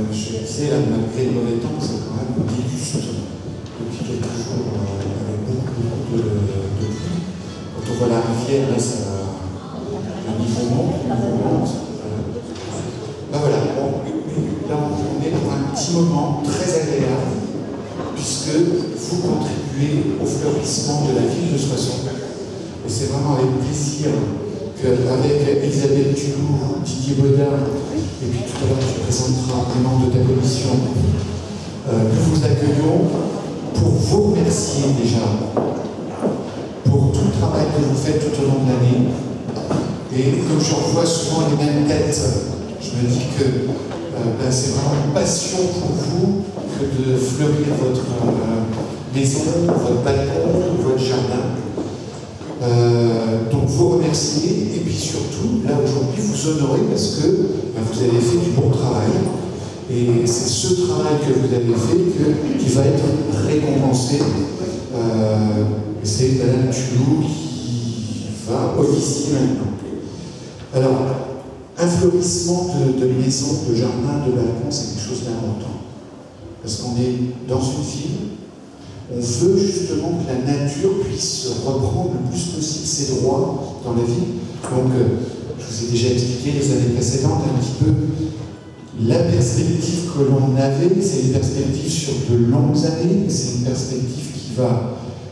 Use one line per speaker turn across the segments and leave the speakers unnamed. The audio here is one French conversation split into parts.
je disais, là, malgré le mauvais temps, c'est quand même déguste depuis quelques jours avec beaucoup de pluie. Quand on voit la rivière, là, ça le niveau monte. Ben voilà, bon, là, on est pour un petit moment très agréable, puisque vous contribuez au fleurissement de la ville de Soissons. Et c'est vraiment avec plaisir qu'avec Elisabeth Tulou, Didier Baudin, et puis tout à l'heure tu présenteras les membres de ta commission, nous vous accueillons pour vous remercier déjà pour tout le travail que vous faites tout au long de l'année. Et comme je revois souvent les mêmes têtes, je me dis que c'est vraiment une passion pour vous que de fleurir votre maison, votre balcon, votre jardin. Donc vous remercier et puis surtout, là aujourd'hui, vous honorer parce que vous avez fait du bon travail. Et c'est ce travail que vous avez fait qui va être récompensé. Et c'est Madame Tulou qui va officier maintenant. Alors, un fleurissement de maison, de jardin, de balcon, c'est quelque chose d'important. Parce qu'on est dans une ville, on veut justement que la nature puisse reprendre le plus possible ses droits dans la ville. Donc, je vous ai déjà expliqué les années précédentes un petit peu la perspective que l'on avait, c'est une perspective sur de longues années, c'est une perspective qui va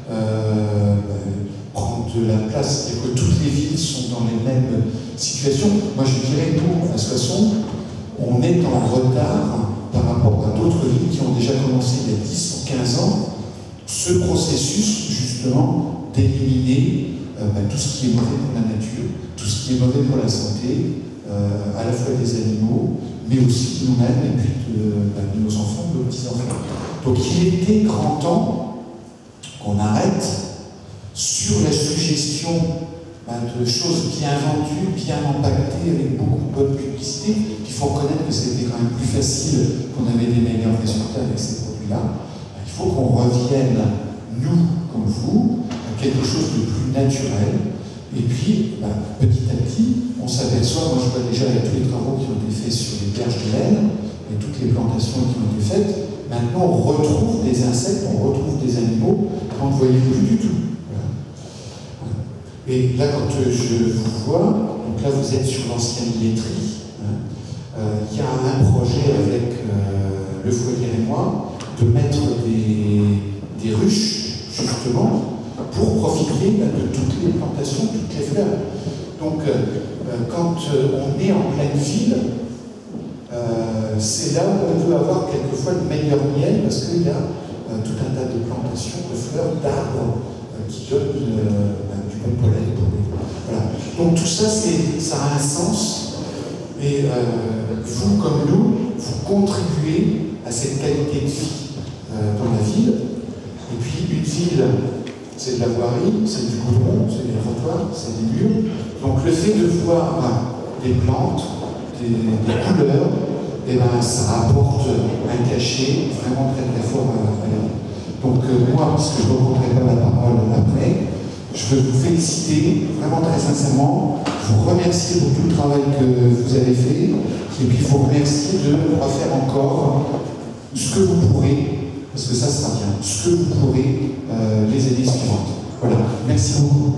prendre de la place, c'est-à-dire que toutes les villes sont dans les mêmes situations. Moi je dirais, nous, à Soissons, on est en retard par rapport à d'autres villes qui ont déjà commencé il y a 10 ou 15 ans ce processus justement d'éliminer tout ce qui est mauvais pour la nature, tout ce qui est mauvais pour la santé, à la fois des animaux, mais aussi de nous-mêmes et puis de nos enfants, de nos petits-enfants. Donc il était grand temps qu'on arrête sur la suggestion de choses bien vendues, bien empaquetées, avec beaucoup de bonne publicité. Il faut reconnaître que c'était quand même plus facile, qu'on avait des meilleurs résultats avec ces produits-là. Il faut qu'on revienne, nous, comme vous, à quelque chose de plus naturel. Et puis, petit à petit, on s'aperçoit, moi je vois déjà avec tous les travaux qui ont été faits sur les berges de laine, et toutes les plantations qui ont été faites, maintenant on retrouve des insectes, on retrouve des animaux qu'on ne voyait plus du tout. Voilà. Et là, quand je vous vois, donc là vous êtes sur l'ancienne laiterie, il y a un projet avec le foyer et moi, de mettre des ruches, justement, pour profiter de toutes les plantations, toutes les fleurs. Donc, quand on est en pleine ville, c'est là où on peut avoir quelquefois le meilleur miel, parce qu'il y a tout un tas de plantations, de fleurs, d'arbres qui donnent du bon pollen pour les... Voilà. Donc tout ça, ça a un sens. Et vous, comme nous, vous contribuez à cette qualité de vie dans la ville. Et puis, une ville, c'est de la voirie, c'est du goudron, c'est des trottoirs, c'est des murs. Donc le fait de voir des plantes, des couleurs, ça apporte un cachet vraiment très très fort à la vie. Donc moi, parce que je ne reprendrai pas la parole après, je veux vous féliciter vraiment très sincèrement, vous remercier pour tout le travail que vous avez fait, et puis vous remercier de refaire encore ce que vous pourrez, parce que ça sera bien, ce que vous pourrez les années suivantes. Voilà, merci beaucoup.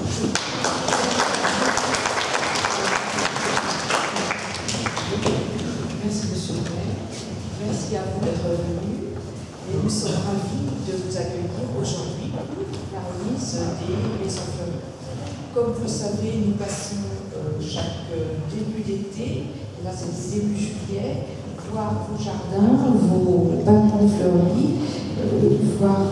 Merci monsieur le maire, merci à vous d'être venu et nous sommes ravis de vous accueillir aujourd'hui pour la remise des maisons fleuries. Comme vous le savez, nous passons chaque début d'été, là c'est début juillet, voir vos jardins, vos balcons fleuris, voir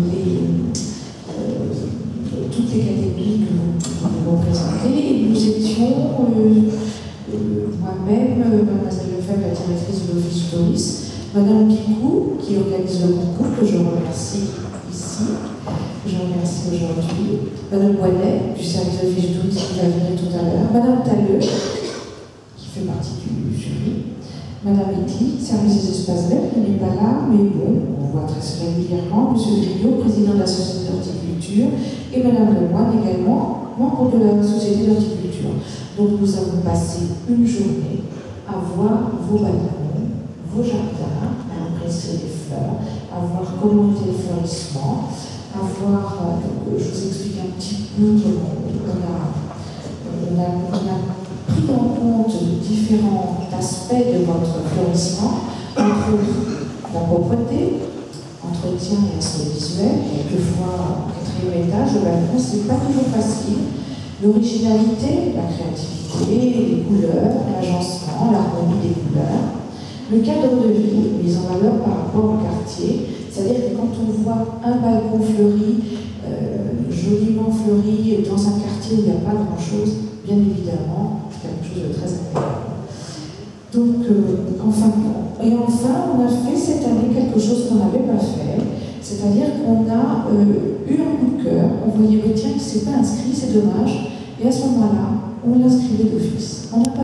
toutes les catégories que vous représentez. Nous étions, moi-même, Mademoiselle Lefebvre, la directrice de l'Office du tourisme, Madame Picou, qui organise le concours, que je remercie ici, que je remercie aujourd'hui, Madame Boinet, du service de l'Office du tourisme, qui va venir tout à l'heure, Madame Talleux, qui fait partie du jury, Madame Etty, service des espaces verts, qui n'est pas là, mais bon, on voit très régulièrement, Monsieur Griot, président de la Société d'horticulture, et Madame Lemoine également, membre de la Société d'horticulture. Donc nous avons passé une journée à voir vos balcons, vos jardins, à apprécier les fleurs, à voir comment était le fleurissement, à voir, je vous explique un petit peu comment on a pris en compte différents aspects de votre fleurissement, entre autres la propreté, entretien et aspect visuel, quelquefois au quatrième étage, le balcon, c'est pas toujours facile. L'originalité, la créativité, les couleurs, l'agencement, l'harmonie des couleurs, le cadre de vie mis en valeur par rapport au quartier, c'est-à-dire que quand on voit un balcon fleuri, joliment fleuri, dans un quartier où il n'y a pas grand-chose, bien évidemment, c'est quelque chose de très agréable. Donc, enfin, on a fait cette année quelque chose qu'on n'avait pas fait, c'est-à-dire qu'on a eu un coup de cœur, on voyait, tiens, il ne s'est pas inscrit, c'est dommage, et à ce moment-là, on l'inscrivait d'office.